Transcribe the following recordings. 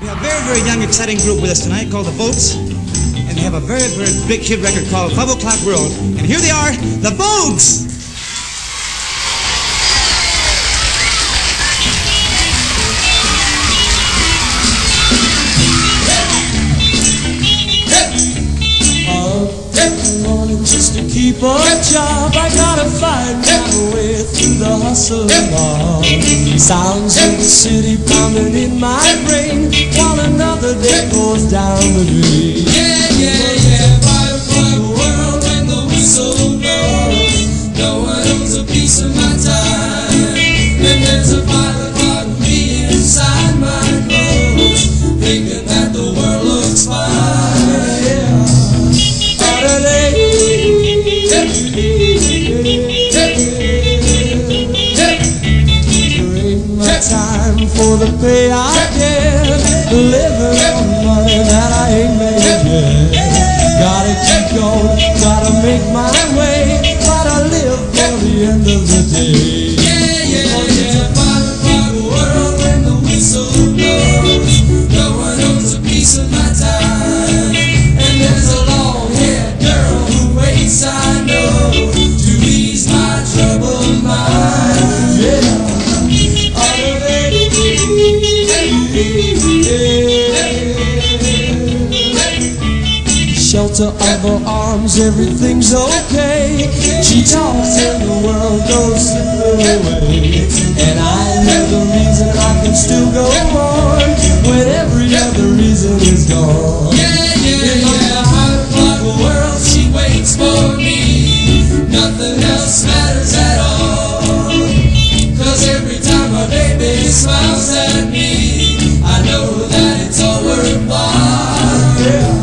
We have a very, very young, exciting group with us tonight called the Vogues, and they have a very, very big hit record called 5 O'Clock World. And here they are, the Vogues! Just to keep a job, I gotta find my way through the hustle and mob. Sounds of the city pounding in my brain, while another day goes down the drain. Yeah, yeah, yeah, by the world when the whistle blows, no one owns a piece of my time. And there's a 5 o'clock me inside my clothes, thinking that the world looks fine. Yeah. Time for the pay I get, living on money that I ain't made yet. Gotta keep going, gotta make my way, gotta live for the end of the day. Yeah, yeah, yeah, 5 o'clock world when the whistle blows, no one owns a piece of my time. And there's a long-haired girl who waits, I know, to ease my troubled mind. Yeah. Shelter of her arms, everything's okay. She talks and the world goes simply away. And I know the reason I can still go on when every other reason is gone. Yeah, yeah, yeah, 5 o'clock world, she waits for me. Nothing else matters at all. 'Cause every time my baby smiles at me, I know that it's all worthwhile. Yeah.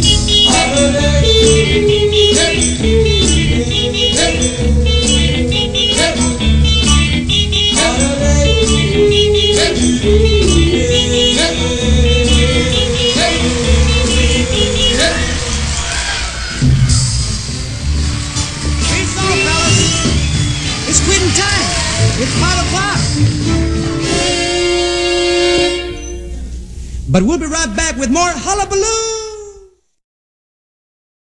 It's quitting time. It's 5 o'clock. But we'll be right back with more hullabaloo.